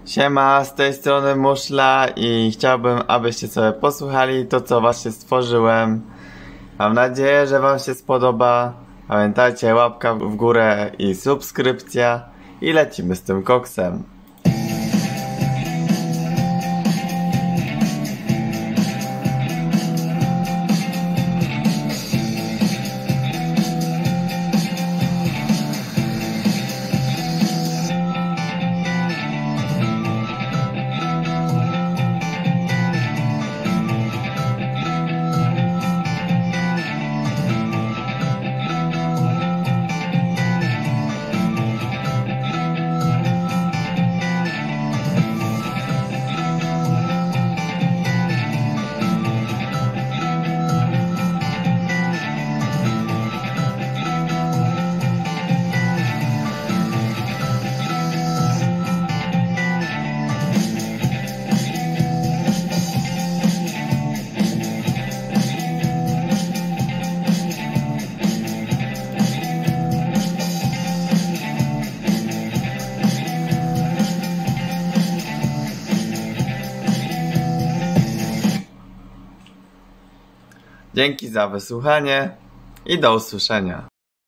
Siema, z tej strony Muszla i chciałbym, abyście sobie posłuchali to, co właśnie stworzyłem. Mam nadzieję, że wam się spodoba. Pamiętajcie, łapka w górę i subskrypcja. I lecimy z tym koksem. Dzięki za wysłuchanie i do usłyszenia.